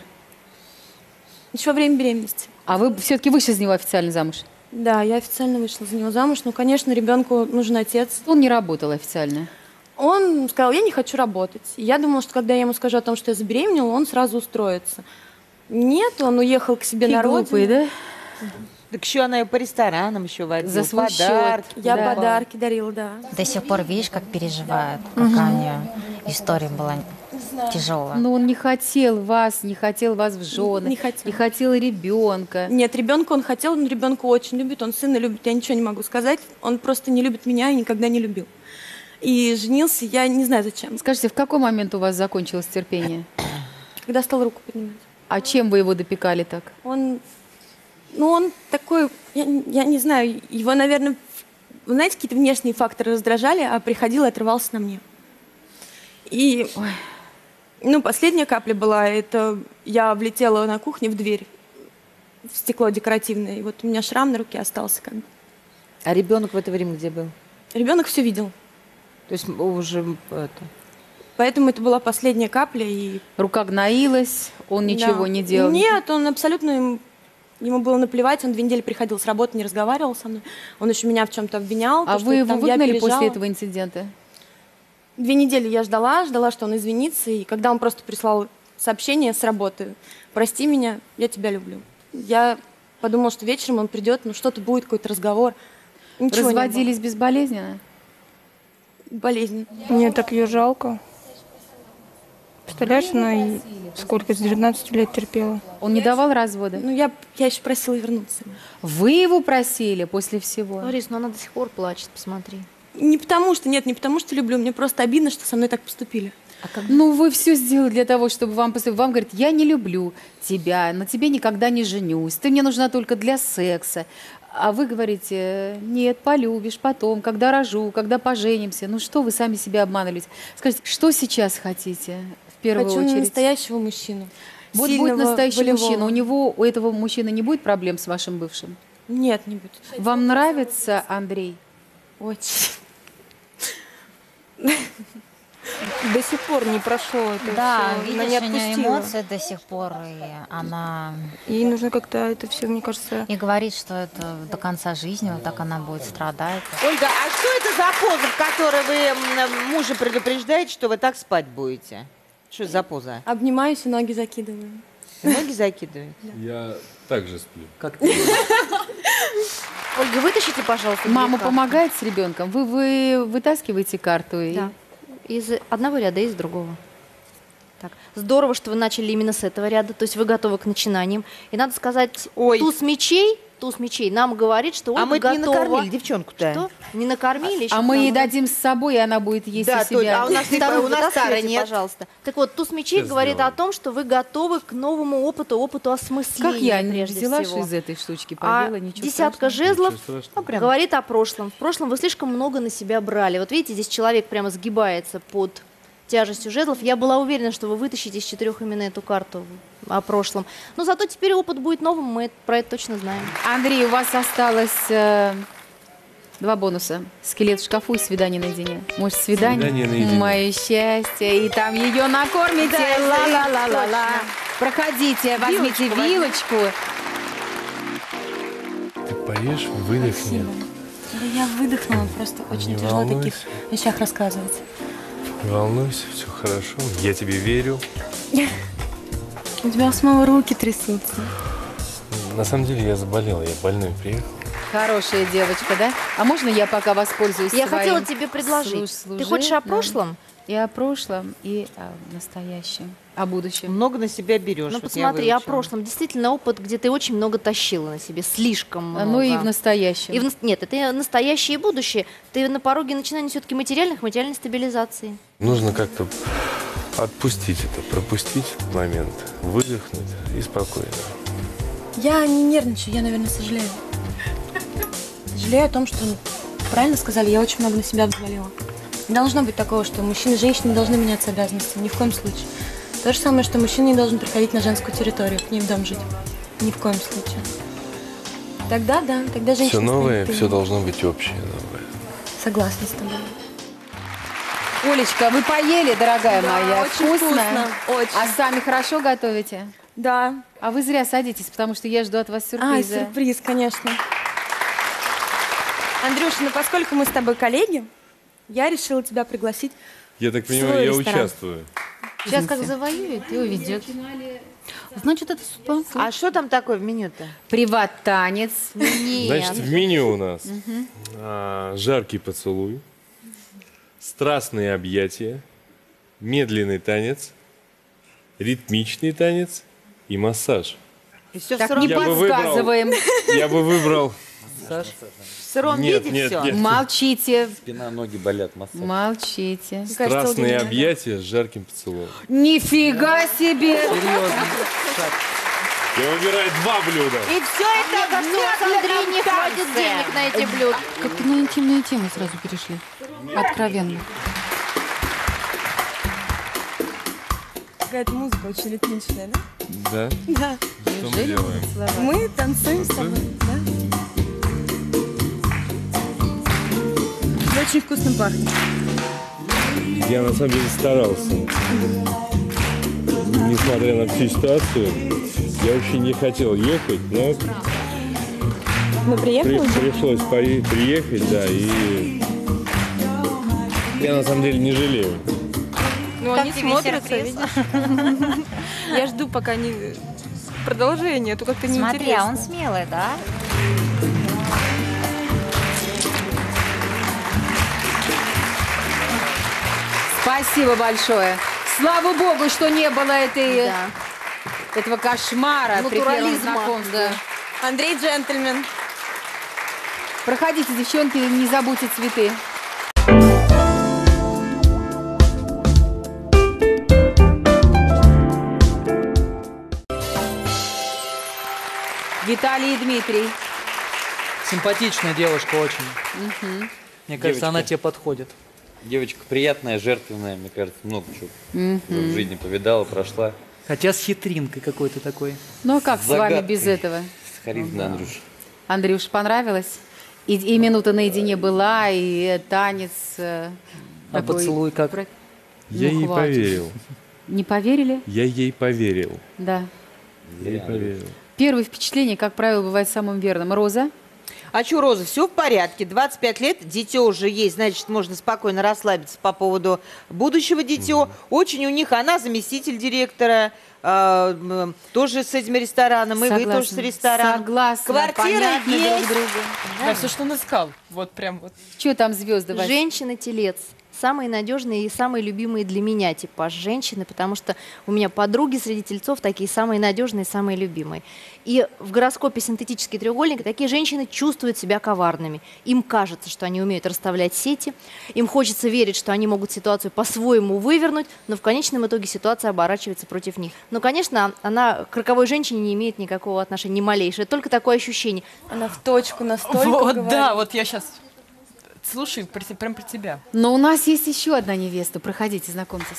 Еще во время беременности. А вы все-таки вышли за него официально замуж? Да, я официально вышла за него замуж. Ну, конечно, ребенку нужен отец. Он не работал официально? Он сказал, я не хочу работать. И я думала, что когда я ему скажу о том, что я забеременела, он сразу устроится. Нет, он уехал к себе Какие на глупые, родину. да? Так еще она и по ресторанам еще водила. За свой подарки. счет. Я Да. подарки дарила, да. До сих пор видишь, как переживают, какая у нее история была тяжелая. Но он не хотел вас, не хотел вас в жены, Не хотел. не хотел ребенка. Нет, ребенка он хотел, он ребенка очень любит, он сына любит, я ничего не могу сказать. Он просто не любит меня и никогда не любил. И женился, я не знаю зачем. Скажите, в какой момент у вас закончилось терпение? Когда стал руку поднимать. А чем вы его допекали так? Он, ну он такой, я, я не знаю, его, наверное, вы знаете, какие-то внешние факторы раздражали, а приходил и отрывался на мне. И, ой, ну, последняя капля была, это я влетела на кухне в дверь, в стекло декоративное, и вот у меня шрам на руке остался как бы. А ребенок в это время где был? Ребенок все видел. То есть уже это... Поэтому это была последняя капля. И... Рука гноилась, он ничего Да. не делал? Нет, он абсолютно... Ему, ему было наплевать, он две недели приходил с работы, не разговаривал со мной. Он еще меня в чем-то обвинял. А то, что вы его там я выгнали пережала. после этого инцидента? Две недели я ждала, ждала, что он извинится. И когда он просто прислал сообщение с работы, прости меня, я тебя люблю. Я подумала, что вечером он придет, ну что-то будет, какой-то разговор. Ничего не было. Разводились безболезненно? Болезнь. Мне так ее жалко. Представляешь, она и сколько, с девятнадцати лет терпела. Он не давал развода? Ну, я, я еще просила вернуться. Вы его просили после всего? Ларис, ну она до сих пор плачет, посмотри. Не потому что, нет, не потому что люблю, мне просто обидно, что со мной так поступили. А как... Ну, вы все сделали для того, чтобы вам поступить. Вам говорят, я не люблю тебя, на тебе никогда не женюсь, ты мне нужна только для секса. А вы говорите, нет, полюбишь потом, когда рожу, когда поженимся. Ну что вы сами себя обманываете? Скажите, что сейчас хотите в первую Хочу очередь? настоящего мужчину. Вот Сильного, будет настоящий волевого. мужчина. У него, у этого мужчины не будет проблем с вашим бывшим? Нет, не будет. Вам нравится Андрей? Очень. До сих пор не прошло это Да, всё. Она не видишь, у нее отпустила. эмоции до сих пор, и она... Ей нужно как-то это все, мне кажется... И говорит, что это до конца жизни, вот так она будет страдать. Ольга, а что это за поза, в которой вы м, мужа предупреждаете, что вы так спать будете? Что это за поза? Обнимаюсь и ноги закидываю. Ноги закидываете? Я также сплю. Как Ольга, вытащите, пожалуйста, Мама две карты. помогает с ребенком? Вы, вы вытаскиваете карту? И... Да. Из одного ряда и из другого. Так. Здорово, что вы начали именно с этого ряда, то есть вы готовы к начинаниям. И надо сказать, Ой. туз мечей, туз мечей нам говорит, что Ольга А мы готова. не накормили девчонку-то. Что? Не накормили? еще А мы ей нам- дадим с собой, и она будет есть Да, у себя. Толь, а у нас, Вторую у нас Сара вытаскивайте, нет. пожалуйста. Так вот, туз мечей Сейчас говорит сделаем. о том, что вы готовы к новому опыту, опыту осмысления. Как я не прежде взяла всего. из этой штучки, А поела, ничего десятка страшного. жезлов Ничего страшного. ну, прям говорит о прошлом. В прошлом вы слишком много на себя брали. Вот видите, здесь человек прямо сгибается под тяжестью жезлов. Я была уверена, что вы вытащите из четырех именно эту карту о прошлом. Но зато теперь опыт будет новым, мы про это точно знаем. Андрей, у вас осталось э, два бонуса. Скелет в шкафу и свидание наедине. Может, свидание? Свидание наедине. Мое счастье. И там ее накормите. Да, Ла-ла-ла-ла-ла. точно. Проходите, возьмите Вилочку возьми. вилочку. Поешь, выдохни. Спасибо. Да я выдохнула, просто очень Не тяжело о таких волнуйся. вещах рассказывать. Не волнуйся, все хорошо. Я тебе верю. У тебя снова руки трясутся. На самом деле я заболел, я больной приехал. Хорошая девочка, да? А можно я пока воспользуюсь Я своим хотела тебе предложить. служ- Ты хочешь о служебным? прошлом? И о прошлом, и о настоящем, о будущем. Много на себя берешь. Ну, вот я посмотри, о выучила. прошлом. Действительно, опыт, где ты очень много тащила на себе, слишком много. Ну и в настоящем. И в нас- Нет, это настоящее и будущее. Ты на пороге начинания все-таки материальных, материальной стабилизации. Нужно как-то отпустить это, пропустить этот момент, выдохнуть и спокойно. Я не нервничаю, я, наверное, сожалею. Сожалею о том, что, правильно сказали, я очень много на себя взвалила. Не должно быть такого, что мужчины и женщины не должны меняться обязанностями, ни в коем случае. То же самое, что мужчина не должен приходить на женскую территорию, к ней в дом жить. Ни в коем случае. Тогда, да, тогда женщина Все новое, станет все принять. должно быть общее новое. Согласна с тобой. Олечка, вы поели, дорогая Да, моя? очень вкусно, очень. А сами хорошо готовите? Да. А вы зря садитесь, потому что я жду от вас сюрприза. А, сюрприз, конечно. Андрюша, ну поскольку мы с тобой коллеги, я решила тебя пригласить. Я так В понимаю, свой я ресторан. участвую. Сейчас как завоюет и уведет. Значит, это спонсор. А что там такое в меню-то? Приват-танец. Значит, в меню у нас Мгм. а, жаркий поцелуй, страстные объятия, медленный танец, ритмичный танец и массаж. И все Так в сыром, не Я бы выбрал- подсказываем. Я бы выбрал... в сыром Нет, виде нет, все. нет. Молчите. Спина, ноги болят, массаж. Молчите. Страстные объятия с жарким поцелуем. Нифига себе! Я выбираю два блюда. И все это Нет, Андрей, не хватит денег на эти блюда. Как-то на интимные темы сразу перешли. Откровенно. Какая-то музыка очень ритмичная, да? Да? Да. Что мы делаем? Мы танцуем с тобой, да? Очень вкусно пахнет. Я на самом деле старался. Несмотря на всю ситуацию, я вообще не хотел ехать, но Мы приехали при- уже? пришлось пори- приехать, да, и я на самом деле не жалею. Ну, Как они тебе смотрятся, сюрприз? видишь? Я жду, пока не продолжение, а то как-то Смотри, а он неинтересно. смелый, да? Спасибо большое. Слава богу, что не было этой, этого кошмара при первом Натурализма, знакомстве. Андрей джентльмен. Проходите, девчонки, не забудьте цветы. Виталий и Дмитрий. Симпатичная девушка очень. Мгм. Мне кажется, Девочка. она тебе подходит. Девочка приятная, жертвенная, мне кажется, много чего Мгм. в жизни повидала, прошла. Хотя с хитринкой какой-то такой. Ну а как с вами Загадкой. без этого? С харизмой, Андрюш. Андрюш, понравилось? И, и минута наедине была, и танец. э, А такой поцелуй как? про- Я Ну, ей хватит. поверил. Не поверили? Я ей поверил. Да. Я ей поверил. Первое впечатление, как правило, бывает самым верным. Роза? А что, Роза, все в порядке. двадцать пять лет, дитё уже есть, значит, можно спокойно расслабиться по поводу будущего дитё. Очень у них, она заместитель директора, э, м, тоже с этим рестораном, и вы Согласна. тоже с рестораном. Согласна, Квартира понятно друг есть. другу. Да, все, что он искал. Вот прям вот. Что там звезды? Вась? Женщина-телец. Самые надежные и самые любимые для меня типаж женщины, потому что у меня подруги среди тельцов такие самые надежные, самые любимые. И в гороскопе синтетический треугольник такие женщины чувствуют себя коварными. Им кажется, что они умеют расставлять сети, им хочется верить, что они могут ситуацию по-своему вывернуть, но в конечном итоге ситуация оборачивается против них. Но, конечно, она к роковой женщине не имеет никакого отношения, ни малейшего. Только такое ощущение. Она в точку настолько Вот, говорит. да, вот я сейчас слушаю про те- прям про тебя. Но у нас есть еще одна невеста. Проходите, знакомьтесь.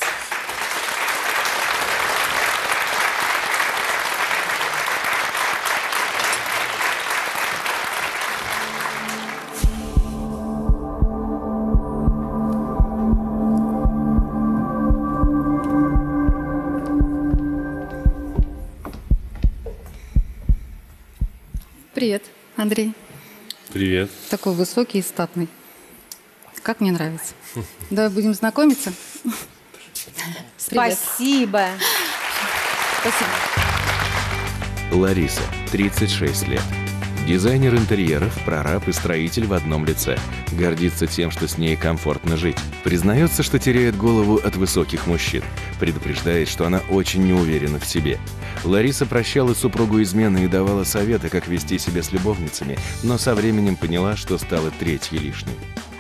Привет, Андрей. Привет. Такой высокий и статный. Как мне нравится. Давай будем знакомиться. Привет. Спасибо. Спасибо. Лариса, тридцать шесть лет. Дизайнер интерьеров, прораб и строитель в одном лице. Гордится тем, что с ней комфортно жить. Признается, что теряет голову от высоких мужчин. Предупреждает, что она очень неуверена в себе. Лариса прощала супругу измены и давала советы, как вести себя с любовницами, но со временем поняла, что стала третьей лишней.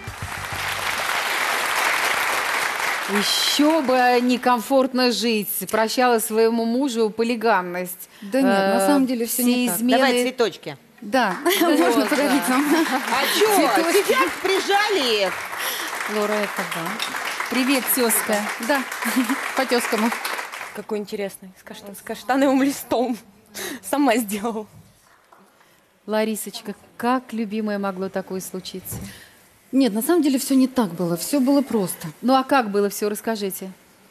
Еще бы некомфортно жить. Прощала своему мужу полигамность. Да нет, на самом деле все не так. измены... Давай цветочки. Да, можно Вот, подарить да. вам. А что? Сидят, прижали их. Лора, это да. Привет, тезка. Да, по-тезкому. Какой интересный. С, кашта- с каштановым листом. Сама сделала. Ларисочка, как, любимая, могло такое случиться? Нет, на самом деле все не так было, все было просто. Ну а как было все, расскажите.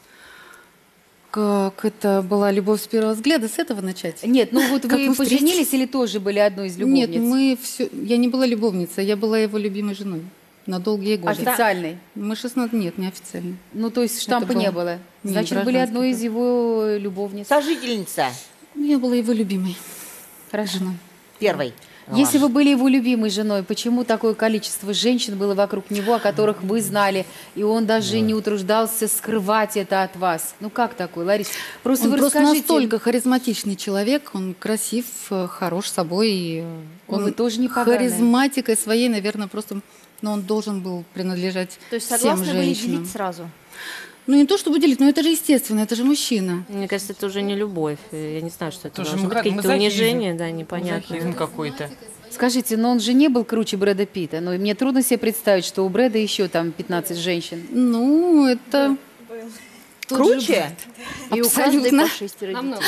Как это была любовь с первого взгляда, с этого начать? Нет, ну вот Как вы мы поженились встретились? или тоже были одной из любовниц? Нет, мы все. Я не была любовницей, я была его любимой женой на долгие годы. Официальной? Мы шестнадцать, нет, не официальной. Ну, то есть штампа Это не был- было? Нет, Значит, были гражданский одной из его любовниц? Сожительница. Я была его любимой. Хорошо. женой. Первой. Если вы были его любимой женой, почему такое количество женщин было вокруг него, о которых вы знали, и он даже не утруждался скрывать это от вас? Ну как такое, Лариса? Просто Он вы просто расскажите. настолько харизматичный человек, он красив, э, хорош собой. И э, Ну, он вы тоже не поганые. харизматикой своей, наверное, просто, но он должен был принадлежать То есть всем согласны были женщинам. делить сразу? Ну не то чтобы делить, но это же естественно, это же мужчина. Мне кажется, это уже не любовь. Я не знаю, что это Тоже должно быть. мха- Какие-то мазохизм. унижения, да, непонятные. Мазохизм какой-то. Скажите, но он же не был круче Брэда Питта. Но мне трудно себе представить, что у Брэда еще там пятнадцать женщин. Ну, это... тот же Круче? Брэд. И у каждой Абсолютно. по шестеро детей. Намного.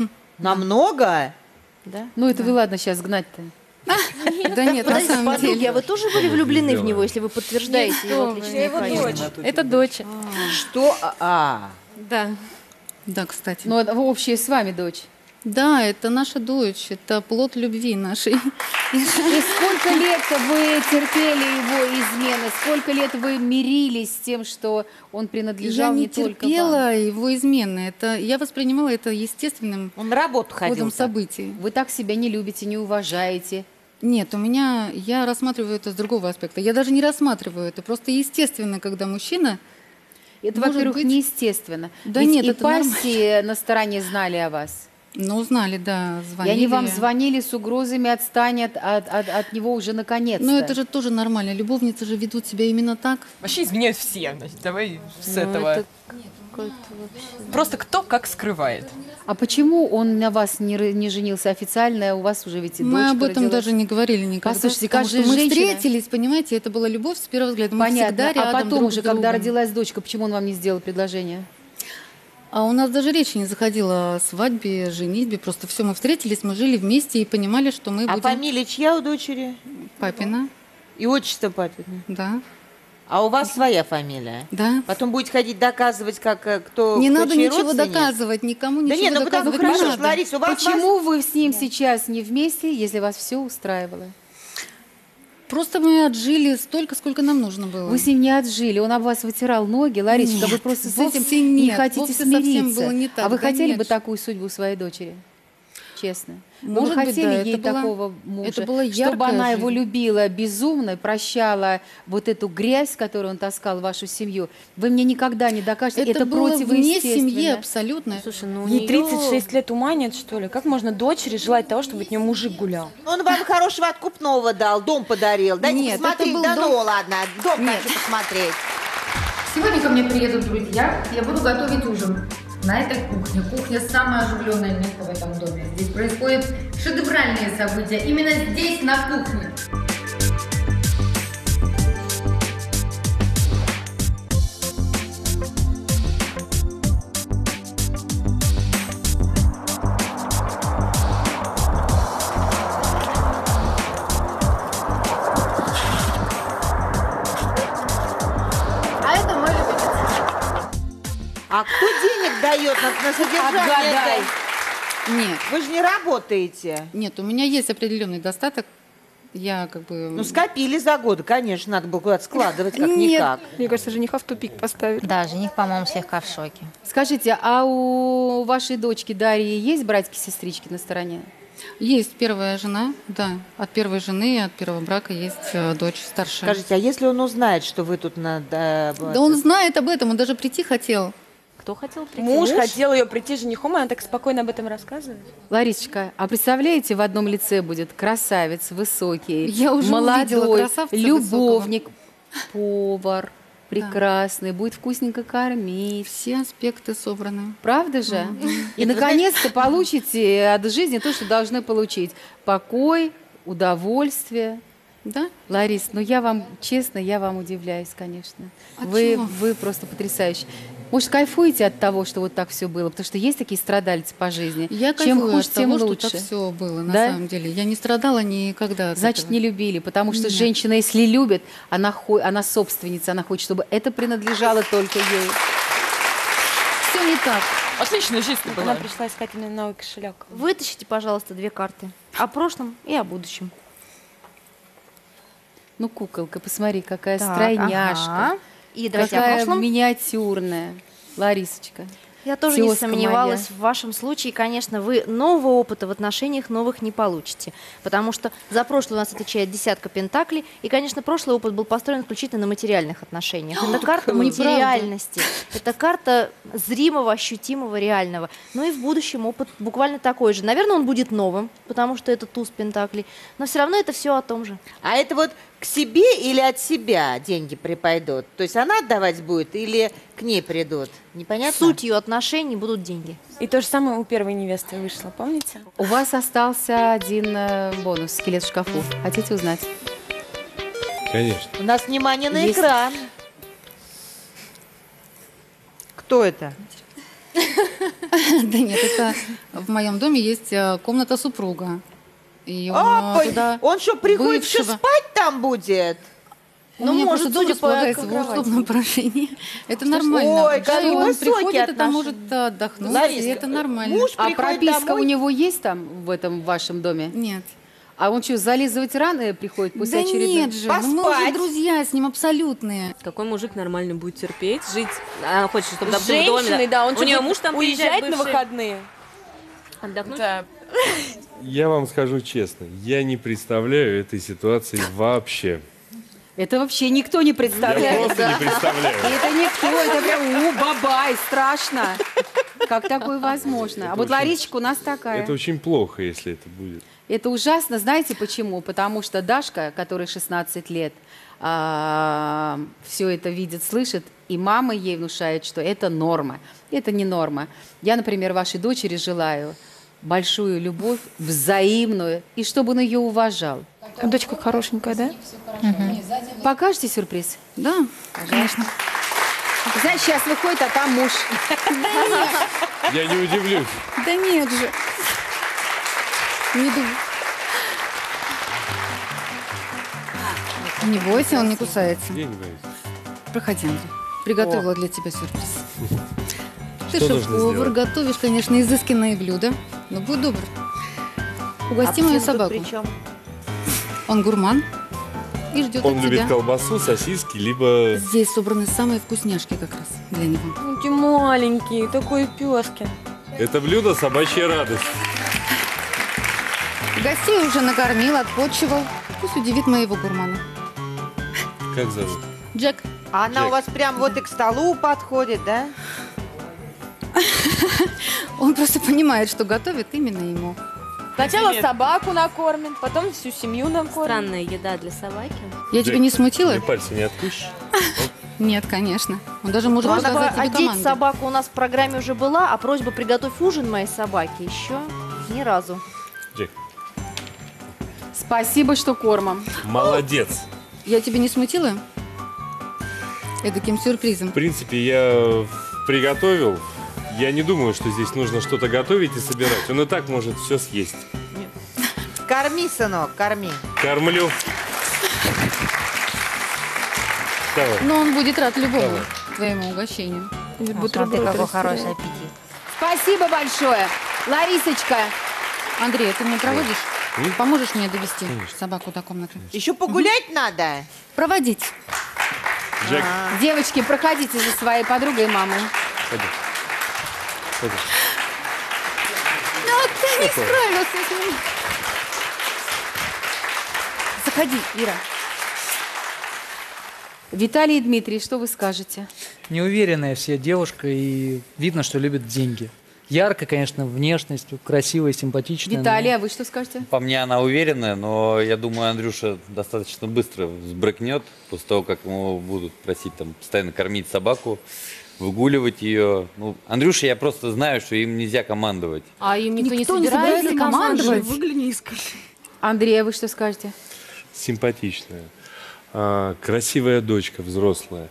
Намного? Да? Ну это вы ладно сейчас гнать-то. Да нет, на Подождите, самом подруги, деле. а вы тоже были влюблены в Дело. него, если вы подтверждаете его отличные качества? Это дочь. Что? А, Да. Да, кстати. Ну это общая с вами дочь. Да, это наша дочь, это плод любви нашей. И сколько лет вы терпели его измены? Сколько лет вы мирились с тем, что он Я принадлежал не не только вам? терпела его измены. Это, я воспринимала это естественным он на работу ходил. ходом событий. Вы так себя не любите, не уважаете. Нет, у меня, я рассматриваю это с другого аспекта. Я даже не рассматриваю это. Просто естественно, когда мужчина... Это, может во-первых, быть- неестественно. Да Ведь нет, и это нормально. пассии на стороне знали о вас. Ну, узнали, да, И звонили. они вам звонили с угрозами «отстань от, от, от, от него уже наконец-то». Ну, это же тоже нормально. Любовницы же ведут себя именно так. Вообще изменяют все. Значит, давай с Ну, этого. это какой-то вообще... Просто кто как скрывает. А почему он на вас не, р- не женился официально, а у вас уже ведь и Мы дочка об этом родилась? даже не говорили никогда. Послушайте, потому каждая что мы женщина- встретились, понимаете, это была любовь с первого взгляда. Мы Понятно. всегда рядом А потом друг уже, с когда другом. родилась дочка, почему он вам не сделал предложение? А у нас даже речи не заходила о свадьбе, женитьбе. Просто все, мы встретились, мы жили вместе и понимали, что мы А будем... фамилия чья у дочери? Папина, И отчество папина? да. А у вас своя фамилия? Да. Потом будете ходить доказывать, как э, кто Не кто надо чей ничего родственник? доказывать, никому Да ничего нет, ну потому доказывать хорошо, не ж, надо. Лариса, у вас... Почему вы с ним сейчас не вместе, если вас все устраивало? Просто мы отжили столько, сколько нам нужно было. Вы с ним не отжили, он об вас вытирал ноги, Ларисочка, Нет, вы просто с вовсе этим не нет, хотите вовсе совсем смириться. было не так, А вы да хотели нет бы ж. такую судьбу своей дочери? Честно. Вы Может бы быть, хотели да, ей это была- такого мужа, это была чтобы яркая она его жизнь. любила безумно, прощала вот эту грязь, которую он таскал в вашу семью? Вы мне никогда не докажете, это, Это было вне противоестественно. семьи абсолютно. Слушай, ну у Ей неё- тридцать шесть лет, ума нет, что ли? Как можно дочери желать того, чтобы от нее мужик гулял? Он вам хорошего откупного дал, дом подарил. Дайте Нет, посмотреть, это был да дом- ну ладно, дом Нет. хочу посмотреть. Сегодня ко мне приедут друзья, я буду готовить ужин. На этой кухне. Кухня самое оживленное место в этом доме. Здесь происходят шедевральные события. Именно здесь, на кухне. А это мой любимец. А кто денег дает на, на содержание Отгадай. этой? Нет. Вы же не работаете. Нет, у меня есть определенный достаток. Я как бы... Ну, скопили за годы, конечно, надо было куда-то складывать, Нет. как-никак. Мне кажется, жениха в тупик поставили. Да, жених, по-моему, слегка в шоке. Скажите, а у вашей дочки Дарьи есть братьки-сестрички на стороне? Есть первая жена, да. От первой жены, от первого брака есть э, дочь старшая. Скажите, а если он узнает, что вы тут надо... Да он знает об этом, он даже прийти хотел. Кто хотел прийти? Муж хотел ее прийти женихом, и она так спокойно об этом рассказывает. Ларисочка, а представляете, в одном лице будет красавец, высокий, Я уже увидела молодой, красавца любовник, повар, прекрасный, будет вкусненько кормить. Все аспекты собраны. Правда же? Мгм. И, наконец-то, получите от жизни то, что должны получить. Покой, удовольствие. Да? Ларис, ну я вам, честно, я вам удивляюсь, конечно. От Вы, чего? вы просто потрясающие. Может, кайфуете от того, что вот так все было? Потому что есть такие страдальцы по жизни. Я Чем кайфую хуже, от тем того, лучше. что так все было, на Да? самом деле. Я не страдала никогда от Значит, этого. не любили, потому что Нет. женщина, если любит, она, хо- она собственница, она хочет, чтобы это принадлежало только ей. Все не так. Отличная жизнь была. Она пришла искать именно новый кошелек. Вытащите, пожалуйста, две карты. О прошлом и о будущем. Ну, куколка, посмотри, какая Так, стройняшка. ага. И давайте о какая прошлом. миниатюрная. Ларисочка. Я тоже не Тёзка сомневалась. моя. В вашем случае, конечно, вы нового опыта в отношениях новых не получите. Потому что за прошлое у нас отвечает десятка пентаклей. И, конечно, прошлый опыт был построен исключительно на материальных отношениях. Это карта неправда. материальности. Это карта зримого, ощутимого, реального. Ну и в будущем опыт буквально такой же. Наверное, он будет новым, потому что это туз пентаклей. Но все равно это все о том же. А это вот к себе или от себя деньги припойдут? То есть она отдавать будет или к ней придут? Непонятно? Сутью отношений будут деньги. И то же самое у первой невесты вышло, помните? У вас остался один э, бонус, скелет в шкафу. Хотите узнать? Конечно. У нас внимание на Есть. экран. Кто это? Да нет, это в моем доме есть э, комната супруга. И он Опа, э, туда он что, приходит еще бывшего- спать там будет? У Ну, меня может, просто дом судя по располагается в кровати. удобном положении. Это нормально. Ой, Что какие он высокие приходит, это отношения. может э, отдохнуть, Лариска, и это нормально. муж А приходит прописка домой? у него есть там, в этом вашем доме? Нет. А он что, зализывать раны приходит после Да очередной? нет же, ну мы уже Поспать. друзья с ним абсолютные. Какой мужик нормально будет терпеть, жить? Она хочет, чтобы там С был в доме. женщиной, да, он У нее что, муж там уезжает приезжает на бывший, выходные. отдохнуть. Да. Я вам скажу честно, я не представляю этой ситуации вообще. Это вообще никто не Я представляет. просто не представляю. Это никто, это прям, у, бабай, страшно. Как такое возможно? А вот очень- Ларисочка у нас такая. Это очень плохо, если это будет. Это ужасно, знаете почему? Потому что Дашка, которой шестнадцать лет, все это видит, слышит, и мама ей внушает, что это норма. Это не норма. Я, например, вашей дочери желаю большую любовь, взаимную, и чтобы он ее уважал. А дочка хорошенькая, да? Покажете сюрприз? Да, конечно. Знаешь, сейчас выходит, а там муж. Я не удивлюсь. Да нет же. Не думаю. Не бойся, он не кусается. Я не боюсь. Проходи, Андрей. Приготовила для тебя сюрприз. Ты Что нужно шеф-повар, сделать? готовишь, конечно, изысканные блюда. Но будь добр. Угости А мою птица тут собаку. при чём? Он гурман и ждет Он от любит тебя. колбасу, сосиски, либо... Здесь собраны самые вкусняшки как раз для него. Ну, ты маленький, такой пёскин. Это блюдо собачья радость. Гостей уже накормил, отпочивал. Пусть удивит моего гурмана. Как зовут? Джек. А она Джек. у вас прям вот и к столу подходит, да? Он просто понимает, что готовит именно ему. Сначала Привет. собаку накормим, потом всю семью накормим. Странная еда для собаки. Я Джек, тебя не смутила? Мне пальцы не отпущешь? Нет, конечно. Он даже может Просьба рассказать тебе одеть команду. собаку у нас в программе уже была, а просьба приготовь ужин моей собаке еще ни разу. Джек, Спасибо, что кормом. молодец. Я тебя не смутила? Эдаким сюрпризом. В принципе, я приготовил. Я не думаю, что здесь нужно что-то готовить и собирать. Он и так может все съесть. Корми, сынок, корми. Кормлю. Давай. Но он будет рад любому Давай. твоему угощению. А смотри, какой хороший аппетит. Спасибо большое. Ларисочка, Андрей, ты мне проводишь? Поможешь мне довести собаку до комнаты? Еще погулять надо? Проводить. Джек. А. Девочки, проходите за своей подругой и мамой. Пойдем. Пойдем. Ну, ты не Такое. справился с ним. Заходи, Ира. Виталий и Дмитрий, что вы скажете? Неуверенная вся девушка, и видно, что любит деньги. Яркая, конечно, внешность, красивая, симпатичная. Виталий, но- а вы что скажете? По мне она уверенная, но я думаю, Андрюша достаточно быстро взбрыкнет после того, как ему будут просить там постоянно кормить собаку, выгуливать ее. Ну, Андрюша, я просто знаю, что им нельзя командовать. А им никто, Никто не не собирается собирается командовать. Выгляни и скажи. Андрей, а вы что скажете? Симпатичная. А, красивая дочка, взрослая.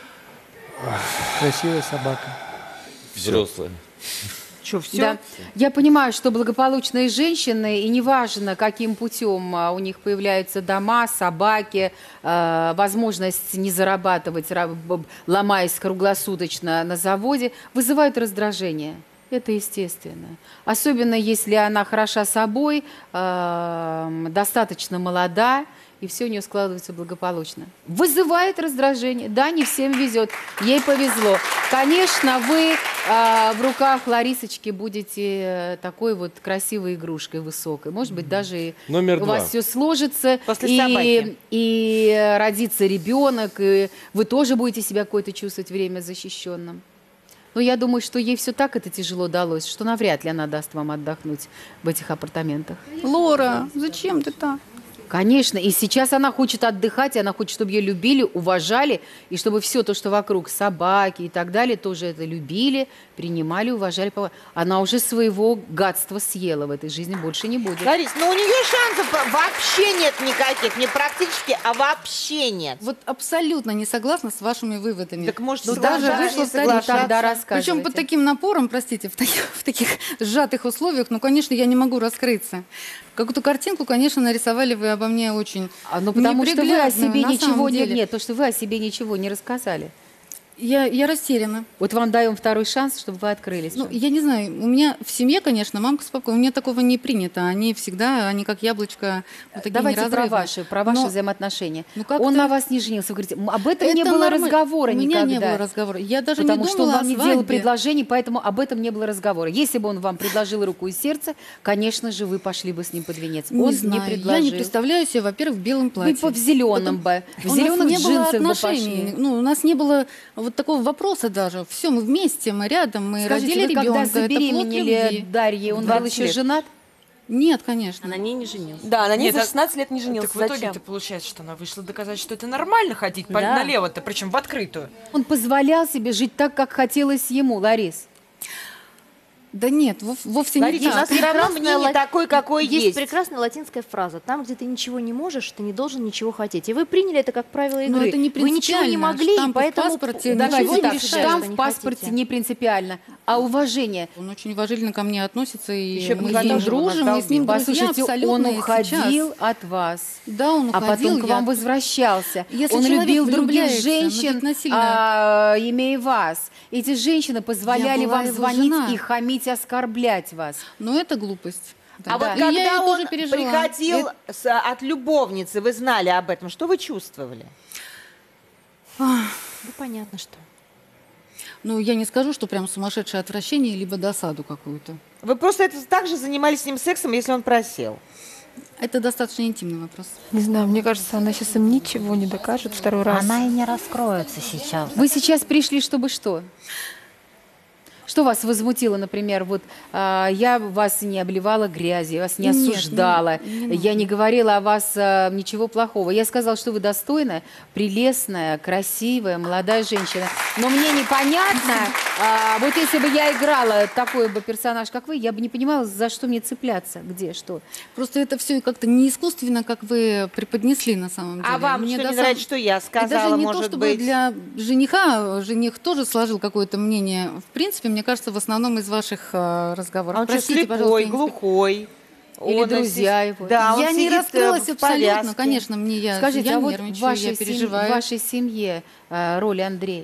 Красивая собака. Взрослая. Что, все? Да. Я понимаю, что благополучные женщины, и неважно, каким путем а, у них появляются дома, собаки, а, возможность не зарабатывать, ра- б- ломаясь круглосуточно на заводе, вызывают раздражение. Это естественно. Особенно если она хороша собой, а, достаточно молода, и все у нее складывается благополучно. Вызывает раздражение. Да, не всем везет. Ей повезло. Конечно, вы а, в руках Ларисочки будете э, такой вот красивой игрушкой высокой. Может быть, даже и Номер у два. вас все сложится. После и, собаки. и родится ребенок, и вы тоже будете себя какое-то чувствовать время защищенным. Но я думаю, что ей все так это тяжело далось, что навряд ли она даст вам отдохнуть в этих апартаментах. Лора, зачем ты так? Конечно, и сейчас она хочет отдыхать, и она хочет, чтобы ее любили, уважали, и чтобы все то, что вокруг, собаки и так далее, тоже это любили, принимали, уважали. пова- Она уже своего гадства съела в этой жизни, больше не будет. Ларис, ну у нее шансов вообще нет никаких, не практически, а вообще нет. Вот абсолютно не согласна с вашими выводами. Так может, Ну, соглашаться, даже не вышла в соглашаться? Тогда рассказывайте. Причем под таким напором, простите, в таких, в таких сжатых условиях, ну, конечно, я не могу раскрыться. Какую-то картинку, конечно, нарисовали вы обо мне очень А, ну, потому что вы о неприглядную, себе на ничего самом не... деле. Нет, то, что вы о себе ничего не рассказали. Я, я растеряна. Вот вам даем второй шанс, чтобы вы открылись. Ну, я не знаю, у меня в семье, конечно, мамка с папой, у меня такого не принято. Они всегда, они как яблочко, вот такие Давайте про неразрывные. ваши, про ваши Но- взаимоотношения. ну, как-то- Он на вас не женился. Вы говорите, «М, об этом не Это было нормально. разговора У меня никогда. не было разговора. Я даже Потому не что он думала вам о не делал свадьбе. предложений, поэтому об этом не было разговора. Если бы он вам предложил руку и сердце, конечно же, вы пошли бы с ним под венец. Не он знаю, не предложил. я не представляю себе, во-первых, в белом платье. Вы бы в зеленом бы, в У нас зеленых не было джинсах бы отношений. пошли. Ну, у нас не было вот такого вопроса даже. Все, мы вместе, мы рядом, мы Скажите, родили вы когда ребенка. Это плод забеременели любви. Дарье, он был двадцать еще лет. женат? Нет, конечно. А на ней не женился. Да, на ней Нет, за а- шестнадцать лет не женился. Так в итоге Зачем? это получается, что она вышла доказать, что это нормально ходить по- Да. налево-то, причем в открытую. Он позволял себе жить так, как хотелось ему, Ларис. Да нет, вов- вовсе не Ларис, у так. нас все равно Прекрасная мнение ла- такое, какое Есть есть. прекрасная латинская фраза. Там, где ты ничего не можешь, ты не должен ничего хотеть. И вы приняли это как правило игры. Но это не Вы ничего не принципиально. могли, и Штампы в поэтому паспорте Давайте ничего не так, решает. штамп что в не паспорте хотите. не принципиально, а уважение. Он очень уважительно ко мне относится, и Еще мы с когда ним же он дружим, мы с ним друзья Послушайте, он абсолютно и уходил сейчас. от вас. Да, он А уходил. потом к я- вам возвращался. Если Он человек любил других влюбляется, но женщин, ведь насильно- а, имея вас. Эти женщины позволяли Я была вам его звонить жена. и хамить, оскорблять вас. Но это глупость. А Да. вот И я когда ее он тоже пережила. приходил Это- с- от любовницы, вы знали об этом, что вы чувствовали? Ну, понятно, что. Ну, я не скажу, что прям сумасшедшее отвращение, либо досаду какую-то. Вы просто это так же занимались с ним сексом, если он просил? Это достаточно интимный вопрос. Не знаю, мне кажется, она сейчас им ничего не докажет второй раз. Она и не раскроется сейчас. Вы сейчас пришли, чтобы что? Что вас возмутило, например, вот а, я вас не обливала грязью, я вас не Нет, осуждала, не- не я нужно. не говорила о вас а, ничего плохого. Я сказала, что вы достойная, прелестная, красивая, молодая женщина. Но мне непонятно, а, вот если бы я играла такой бы персонаж, как вы, я бы не понимала, за что мне цепляться, где, что. Просто это все как-то не искусственно, как вы преподнесли на самом деле. А вам Мне что до не сам- нравится, что я И сказала, даже не может то, чтобы быть? для жениха, жених тоже сложил какое-то мнение. В принципе, мне кажется, в основном из ваших э, разговоров. А он что, Простите, слепой, пожалуйста, я не глухой? Или Он друзья сидит- его. Да, он я не сидит, э, раскрылась в абсолютно, повязке. конечно, мне я, Скажите, я а вот в нервничаю, вашей, я сем- переживаю. в вашей семье а, роль Андрея?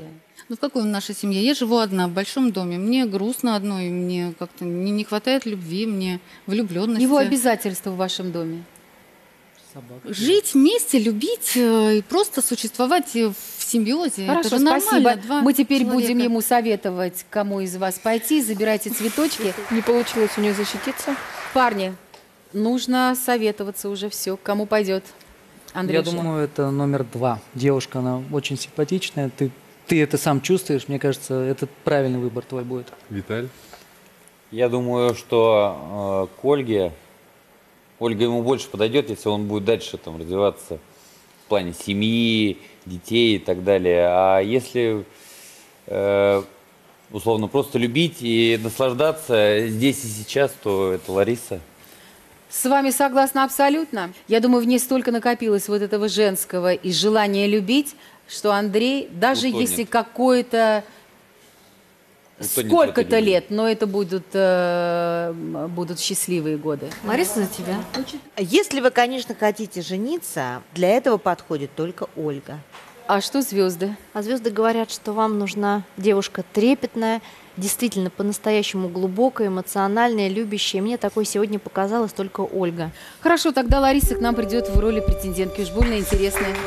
Ну, в какой в нашей семье? Я живу одна в большом доме. Мне грустно одной, мне как-то не, не хватает любви, мне влюбленности. Его обязательства в вашем доме? Жить вместе, любить э, и просто существовать э, в симбиозе. Хорошо, Это же нормально. спасибо. Два Мы теперь человека. будем ему советовать, кому из вас пойти. Забирайте цветочки. Не получилось у нее защититься. Парни, нужно советоваться уже все. Кому пойдет? Андрюша. Я думаю, это номер два. Девушка, она очень симпатичная. Ты, ты это сам чувствуешь. Мне кажется, это правильный выбор твой будет. Виталь? Я думаю, что э, к Ольге, Ольга ему больше подойдет, если он будет дальше там развиваться в плане семьи, детей и так далее. А если э, условно просто любить и наслаждаться здесь и сейчас, то это Лариса. С вами согласна абсолютно. Я думаю, в ней столько накопилось вот этого женского и желания любить, что Андрей, даже Утонет. если какое-то Утонет сколько-то в этой лет, но это будут, э, будут счастливые годы. Лариса за тебя. Если вы, конечно, хотите жениться, для этого подходит только Ольга. А что звезды? А звезды говорят, что вам нужна девушка трепетная, действительно по-настоящему глубокая, эмоциональная, любящая. Мне такой сегодня показалась только Ольга. Хорошо, тогда Лариса к нам придет в роли претендентки. Уж больно интересная. Да.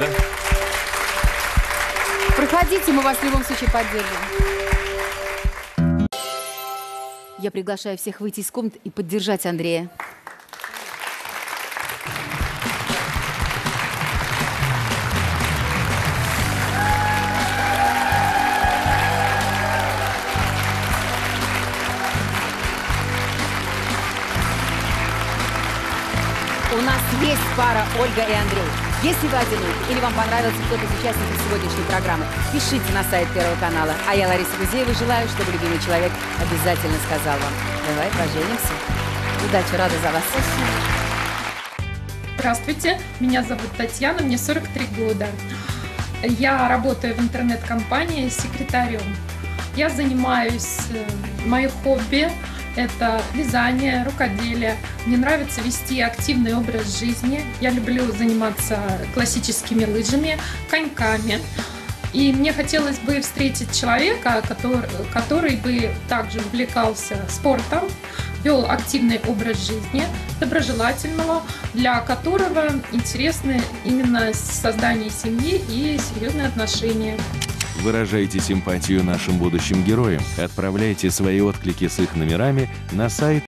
Проходите, мы вас в любом случае поддержим. Я приглашаю всех выйти из комнаты и поддержать Андрея. У нас есть пара Ольга и Андрей. Если вы одиноки или вам понравился кто-то из участников сегодняшней программы, пишите на сайт Первого канала. А я, Лариса Гузеева, желаю, чтобы любимый человек обязательно сказал вам: давай поженимся. Удачи, рада за вас. Здравствуйте, меня зовут Татьяна, мне сорок три года. Я работаю в интернет-компании секретарем. Я занимаюсь, мое хобби – это вязание, рукоделие. Мне нравится вести активный образ жизни. Я люблю заниматься классическими лыжами, коньками. И мне хотелось бы встретить человека, который, который бы также увлекался спортом, вел активный образ жизни, доброжелательного, для которого интересны именно создание семьи и серьезные отношения. Выражайте симпатию нашим будущим героям. Отправляйте свои отклики с их номерами на сайт